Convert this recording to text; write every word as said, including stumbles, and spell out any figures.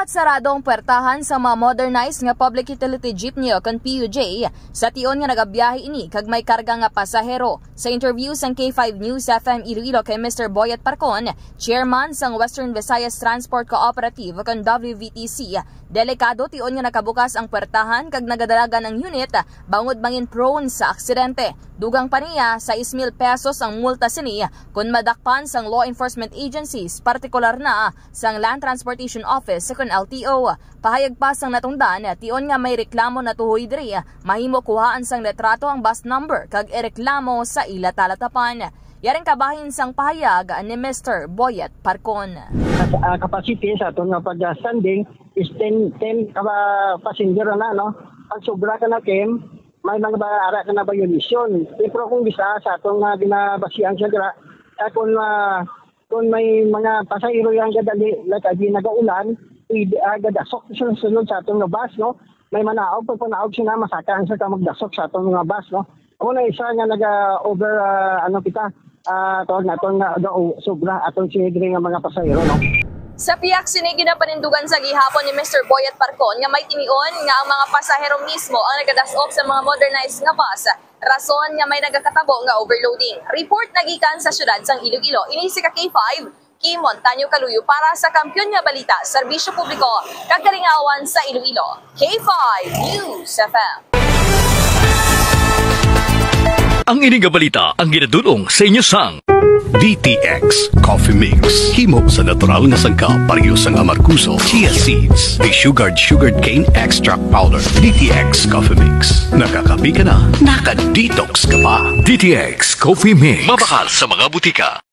Dapat sarado ang puwertahan sa mga modernized nga public utility jeepney o kan P U J sa tion nga nagabiyahe ini kag may karga nga pasahero. Sa interview sang K five News F M Iloilo kay Mister Boyet Parcon, chairman sang Western Visayas Transport Cooperative kan W V T C, delikado tion nga nakabukas ang puwertahan kag nagadalagan ang unit bangod bangin prone sa aksidente. Dugang pa niya sa six mil pesos ang multa sini kun madakpan sang law enforcement agencies, partikular na sang Land Transportation Office sa kun L T O. Pahayag pa sang natungdan tion nga may reklamo na tuhoy diri, mahimo kuhaan sang retrato ang bus number kag ireklamo sa ila talatapan. Yaring kabahin sang pahayag ni Mister Boyet Parcon. Uh, capacity sa itong pag-standing is ten, ten uh, passenger na, no? Pag sobra ka na, Kim, may mga ara ka na violation. Pero kung bisa sa itong uh, binabasihan siya, uh, kung, uh, kung may mga pasahero yung gadali, like uh, nagaulan, uh, gadasok siya sunod sa itong bus, no? May manaog, pag panaog siya na, masakaan siya ka magdasok sa itong mga bus, no? Ako na isa nga nag-over, uh, ano kita, uh, tawag na itong uh, sobra atong sinigri nga mga pasahero, no? Sa piyak sinigi na panindugan sa gihapon ni Mister Boyet Parcon nga may tinion nga ang mga pasahero mismo ang nagadasok sa mga modernized nga bus. Rason nga may nagakatabo nga overloading. Report nagikan sa syudad sang Iloilo. Ini si K five, Kim Montaño Caluyo para sa Kampiyon nga Balita, Serbisyo Publiko, Kagalingawan sa Iloilo. K five News F M. Ang ining balita ang ginadulong sa inyo sang D T X Coffee Mix. Himo sa natural nga sangka pareho sang amarkuso, chia seeds, de-sugared sugared cane extract powder. D T X Coffee Mix. Nakakapi ka na, naka-detox ka pa. D T X Coffee Mix. Mabakal sa mga butika.